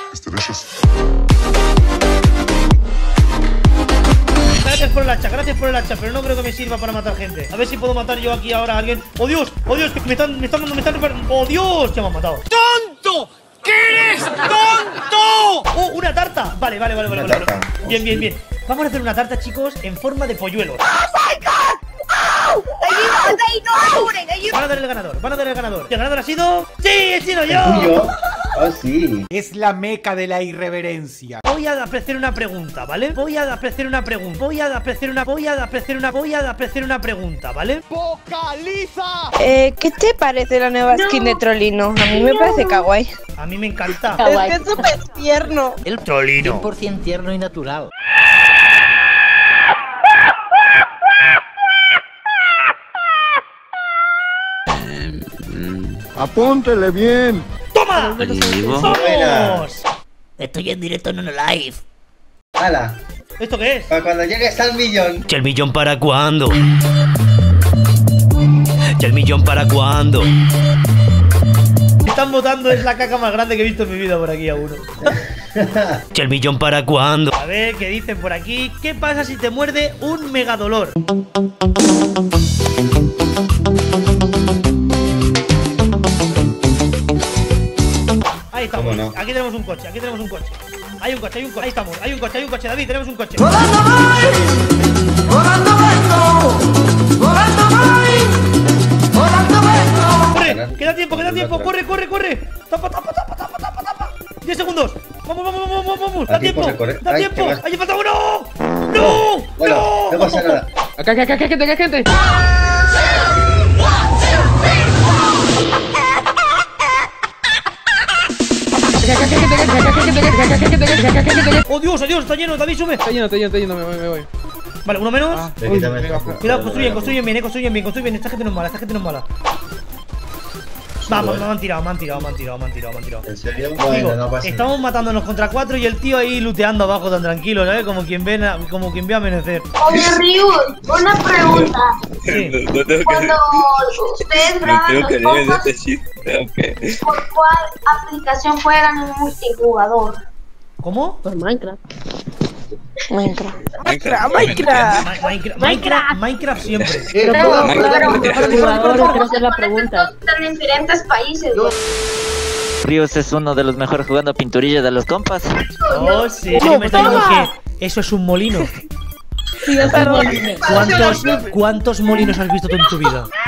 Gracias por el hacha, pero no creo que me sirva para matar gente. A ver si puedo matar yo aquí ahora a alguien. ¡Oh Dios! ¡Oh Dios! Que me están ¡oh Dios! Ya me han matado. ¡Tonto! ¿Qué eres tonto? ¡Oh, una tarta! Vale. Bien. Vamos a hacer una tarta, chicos, en forma de polluelos. ¡Oh my god! Van a dar el ganador. ¿El ganador ha sido? ¡Sí, he sido yo! Oh, sí. Es la meca de la irreverencia. Voy a apreciar una pregunta, ¿vale? ¿vale? ¡Vocaliza! ¿Qué te parece la nueva skin de Trollino? A mí me parece kawaii. A mí me encanta. Es que es súper tierno. El Trollino. 100% tierno y natural. Apúntele bien. ¡Toma! ¡Vamos! Estoy en directo en un live. ¡Hala! ¿Esto qué es? Para cuando llegues al millón. ¿Y el millón para cuándo? Están votando, es la caca más grande que he visto en mi vida por aquí a uno. ¿Y el millón para cuándo? A ver, ¿qué dicen por aquí? ¿Qué pasa si te muerde un megadolor? Ahí estamos, no? Aquí tenemos un coche, Hay un coche, ahí estamos, hay un coche, David, tenemos un coche. ¡Corre! Queda tiempo, corre. Tapa. 10 segundos. Vamos. Da tiempo. ¡Ahí falta uno! ¡No! Bueno, no pasa nada. Acá, gente. ¡Oh Dios! Está lleno, David, sube. Está lleno, me voy. Vale, uno menos. Cuidado, construyen bien. Esta gente no es mala. Vamos, me han tirado. ¿En serio? Digo, Bueno, no pasa nada. estamos matándonos contra 4 y el tío ahí looteando abajo tan tranquilo, ¿sabes? Como quien ve amanecer. Oye, Ryu, una pregunta. Sí. Cuando ustedes graban los compas, ¿por cuál aplicación juegan en multijugador? ¿Cómo? Por Minecraft siempre. Pero creo que es la pregunta. Están en diferentes países. Ríos es uno de los mejores jugando pinturillas de los compas. Oh, sí. Me está diciendo que eso es un molino. Sí, es un molino. ¿Cuántos molinos has visto tú en tu vida?